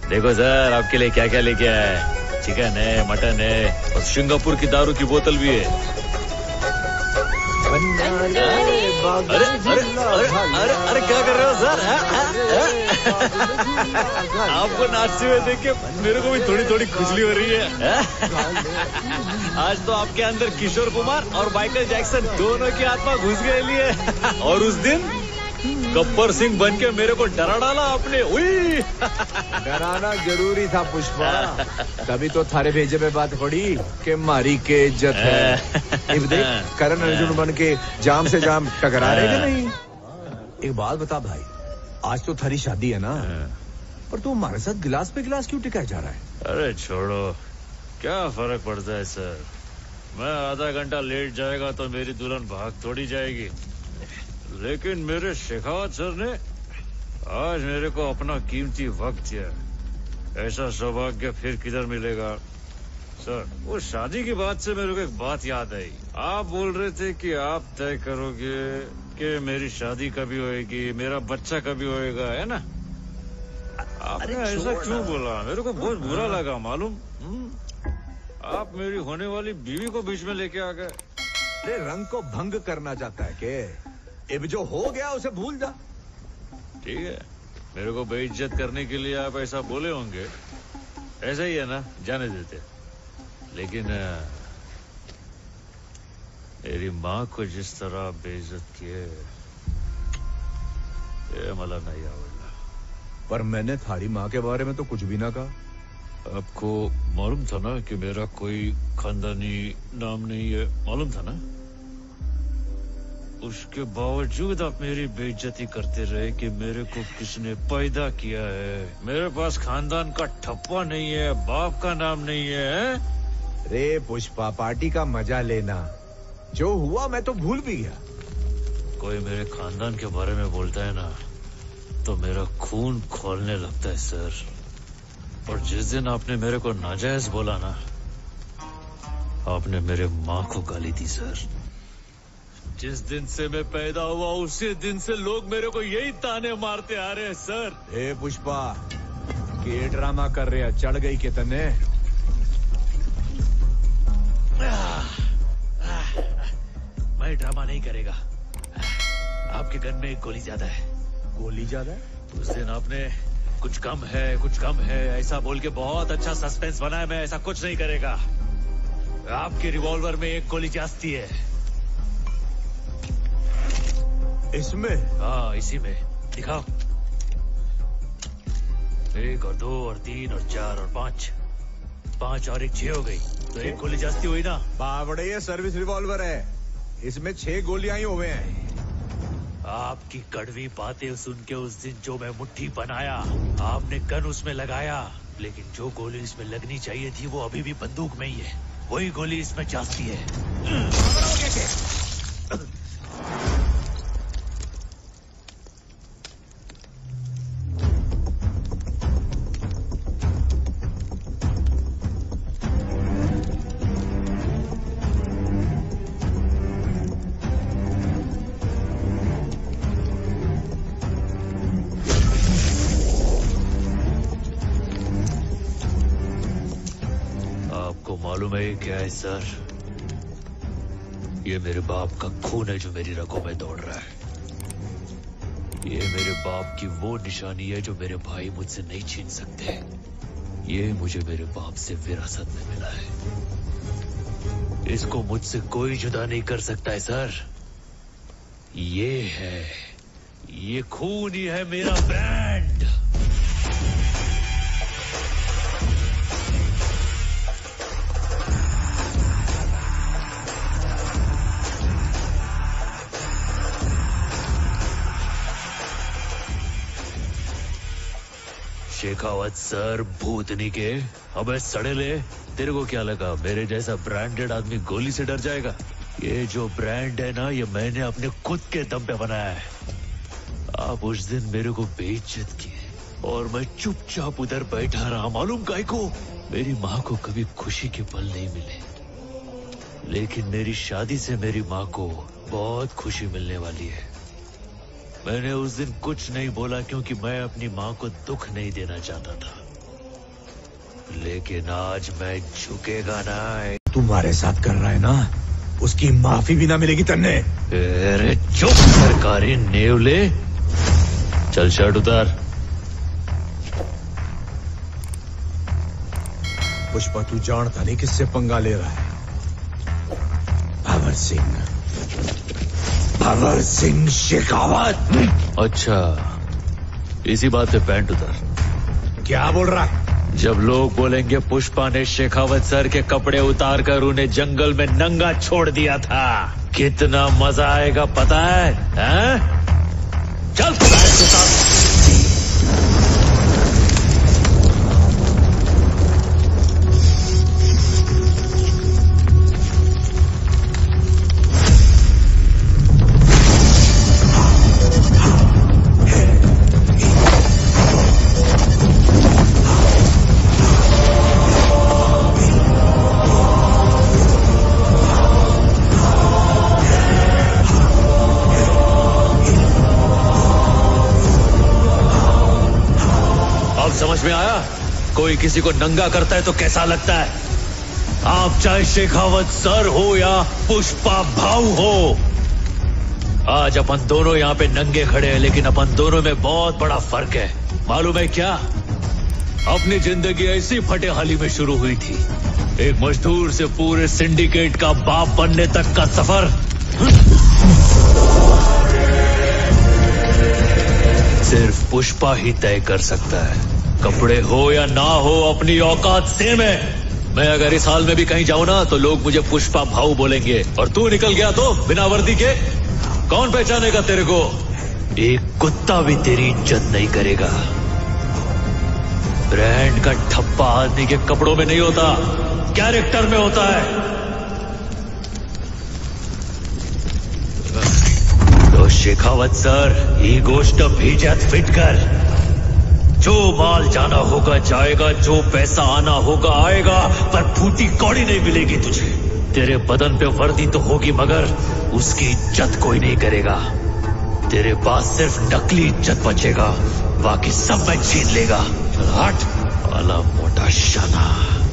देखो सर, आपके लिए क्या क्या लेके आया है। चिकन है, मटन है और सिंगापुर की दारू की बोतल भी है। अरे अरे अरे अरे अरे अरे क्या कर रहे हो सर? आपको नाचते हुए देख के मेरे को भी थोड़ी थोड़ी खुजली हो रही है। आज तो आपके अंदर किशोर कुमार और माइकल जैक्सन दोनों की आत्मा घुस गई है। और उस दिन गब्बर सिंह बन के मेरे को डरा डाला आपने। उई डराना जरूरी था पुष्पा, तभी तो थारे भेजे में बात पड़ी कि मारी के इज्जत है। अब देख करण अर्जुन बन के जाम से जाम टकरा रहे कि नहीं। एक बात बता भाई, आज तो थारी शादी है ना, पर तू हमारे साथ गिलास पे गिलास क्यों टिकाया जा रहा है? अरे छोड़ो, क्या फर्क पड़ता है सर। मैं आधा घंटा लेट जाएगा तो मेरी दुल्हन भाग थोड़ी जाएगी। लेकिन मेरे शेखावत सर ने आज मेरे को अपना कीमती वक्त दिया। ऐसा सौभाग्य फिर किधर मिलेगा सर। वो शादी की बात से मेरे को एक बात याद आई। आप बोल रहे थे कि आप तय करोगे कि मेरी शादी कभी होएगी, मेरा बच्चा कभी होएगा, है ना? आपने ऐसा क्यों बोला? मेरे को बहुत बुरा लगा मालूम। आप मेरी होने वाली बीवी को बीच में लेके आ गए। तेरे रंग को भंग करना चाहता है के? अब जो हो गया उसे भूल जा। ठीक है, मेरे को बेइज्जत करने के लिए आप ऐसा बोले होंगे, ऐसा ही है ना, जाने देते। लेकिन मेरी माँ को जिस तरह बेइज्जत किए, ये मला नहीं आवड़ना। पर मैंने थारी माँ के बारे में तो कुछ भी ना कहा। आपको मालूम था ना कि मेरा कोई खानदानी नाम नहीं है, मालूम था ना? उसके बावजूद आप मेरी बेइज्जती करते रहे कि मेरे को किसने पैदा किया है। मेरे पास खानदान का ठप्पा नहीं है, बाप का नाम नहीं है। रे पुष्पा, पार्टी का मजा लेना। जो हुआ मैं तो भूल भी गया। कोई मेरे खानदान के बारे में बोलता है ना, तो मेरा खून खौलने लगता है सर। और जिस दिन आपने मेरे को नाजायज बोला ना, आपने मेरे माँ को गाली दी सर। जिस दिन से मैं पैदा हुआ उसी दिन से लोग मेरे को यही ताने मारते आ रहे हैं सर। हे पुष्पा, ये ड्रामा कर रहे हैं, चढ़ गई के तने? मैं ड्रामा नहीं करेगा। आपके गन में एक गोली ज्यादा है। गोली ज्यादा? उस दिन आपने कुछ कम है ऐसा बोल के बहुत अच्छा सस्पेंस बनाया। मैं ऐसा कुछ नहीं करेगा। आपके रिवॉल्वर में एक गोली जास्ती है। इसमें? हाँ, इसी में। दिखाओ। 1 और 2 और 3 और 4 और 5 5 और 1 6 हो गई, तो एक गोली जास्ती हुई ना। बावड़े, ये सर्विस रिवॉल्वर है, इसमें 6 गोलियां ही हुए हैं। आपकी कड़वी बातें सुन के उस दिन जो मैं मुट्ठी बनाया, आपने गन उसमें लगाया, लेकिन जो गोली इसमें लगनी चाहिए थी वो अभी भी बंदूक में ही है। वही गोली इसमें जास्ती है। मालूम है क्या है सर? ये मेरे बाप का खून है जो मेरी रगों में दौड़ रहा है। ये मेरे बाप की वो निशानी है जो मेरे भाई मुझसे नहीं छीन सकते। ये मुझे मेरे बाप से विरासत में मिला है। इसको मुझसे कोई जुदा नहीं कर सकता है सर। ये खून ही है मेरा ब्रांड। शेखावत सर, भूतनी के अबे सड़ेले, तेरे को क्या लगा मेरे जैसा ब्रांडेड आदमी गोली से डर जाएगा? ये जो ब्रांड है ना, ये मैंने अपने खुद के दम पे बनाया है। आप उस दिन मेरे को बेइज्जत किए और मैं चुपचाप उधर बैठा रहा। मालूम काहे को? मेरी माँ को कभी खुशी के पल नहीं मिले, लेकिन मेरी शादी से मेरी माँ को बहुत खुशी मिलने वाली है। मैंने उस दिन कुछ नहीं बोला क्योंकि मैं अपनी माँ को दुख नहीं देना चाहता था। लेकिन आज मैं झुकेगा ना। तुम्हारे साथ कर रहा है ना, उसकी माफी भी ना मिलेगी तन्ने। अरे चुप, सरकारी नेवले। चल शर्ट उतार। पुष्पा तू जानता नहीं किससे पंगा ले रहा है। भंवर सिंह शेखावत। अच्छा, इसी बात पे पैंट उतार। क्या बोल रहा है? जब लोग बोलेंगे पुष्पा ने शेखावत सर के कपड़े उतार कर उन्हें जंगल में नंगा छोड़ दिया था, कितना मजा आएगा पता है? चल पैंट उतार। समझ में आया? कोई किसी को नंगा करता है तो कैसा लगता है? आप चाहे शेखावत सर हो या पुष्पा भाऊ हो, आज अपन दोनों यहाँ पे नंगे खड़े हैं, लेकिन अपन दोनों में बहुत बड़ा फर्क है। मालूम है क्या? अपनी जिंदगी ऐसी फटेहाली में शुरू हुई थी, एक मजदूर से पूरे सिंडिकेट का बाप बनने तक का सफर सिर्फ पुष्पा ही तय कर सकता है। कपड़े हो या ना हो, अपनी औकात सेम है। मैं अगर इस हाल में भी कहीं जाऊं ना तो लोग मुझे पुष्पा भाऊ बोलेंगे, और तू निकल गया तो बिना वर्दी के कौन पहचानेगा तेरे को? एक कुत्ता भी तेरी इज्जत नहीं करेगा। ब्रांड का ठप्पा आदमी के कपड़ों में नहीं होता, कैरेक्टर में होता है। तो शेखावत सर, ही गोष्ट भीजत फिट कर। जो माल जाना होगा जाएगा, जो पैसा आना होगा आएगा, पर फूटी कौड़ी नहीं मिलेगी तुझे। तेरे बदन पे वर्दी तो होगी, मगर उसकी इज्जत कोई नहीं करेगा। तेरे पास सिर्फ नकली इज्जत बचेगा, बाकी सब मैं छीन लेगा। चल हट, वाला मोटा शाना।